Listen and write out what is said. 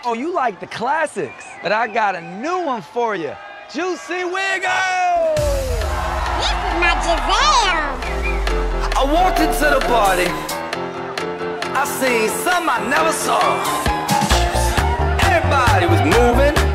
Oh, you like the classics, but I got a new one for you. Juicy Wiggle! This is my Giselle. I walked into the party. I seen something I never saw. Everybody was moving.